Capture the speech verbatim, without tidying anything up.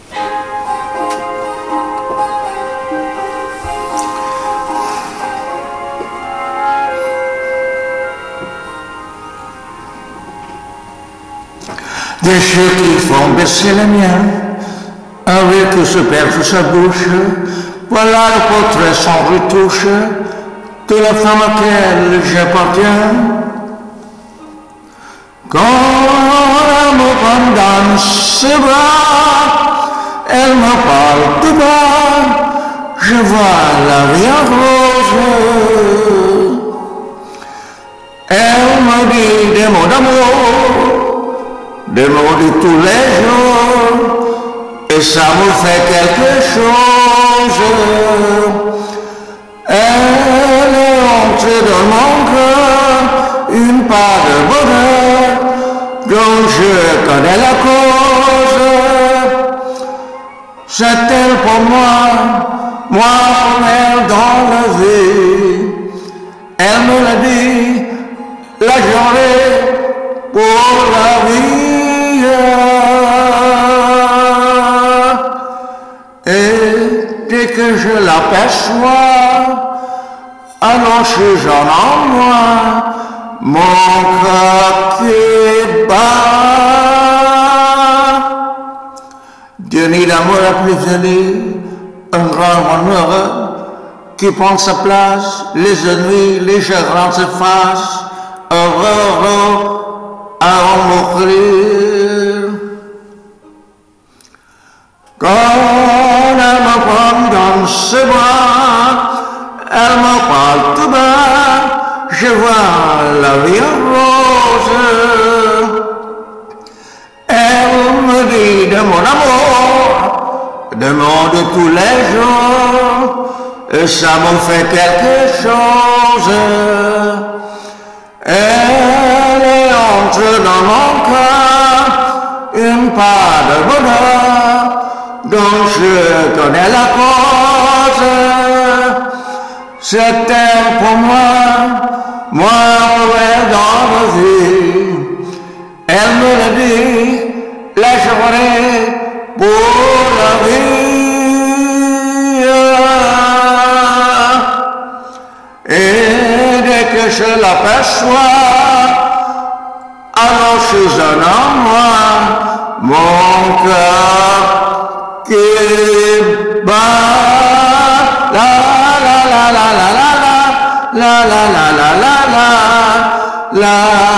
Des cheveux qui font baisser les miens, un rire qui se perd sous sa bouche, voilà le portrait sans retouche de la femme à laquelle j'appartiens. Quand elle me prend dans ses bras, elle me parle tout bas, je vois la vie en rose. Elle me dit des mots d'amour, des mots de tous les jours, et ça me fait quelque chose. Elle est entrée dans mon cœur, une part de bonheur, dont je connais la cause. C'est elle pour moi, moi pour elle dans la vie. Elle me l'a dit, la journée pour la vie. Et dès que je l'aperçois, alors je j'en en moi, mon cœur qui bat. Dieu ni l'amour a plus venu, un grand bonheur qui prend sa place, les ennuis, les chagrins s'effacent, heureux, heureux, à en mourir. Quand elle me prend dans ses bras, elle me parle tout bas, je vois la vie en rose. Elle me dit de mon amour, de mots de tous les jours, et ça me fait quelque chose. Elle est entrée dans mon cœur, une part de bonheur, dont je connais la cause. C'est elle pour moi, moi pour elle dans la vie. Elle me l'a dit, la journée pour la vie. Et dès que je l'aperçois, alors je suis un homme, moi, mon cœur qui bat, la la la la la la la la la la la la la.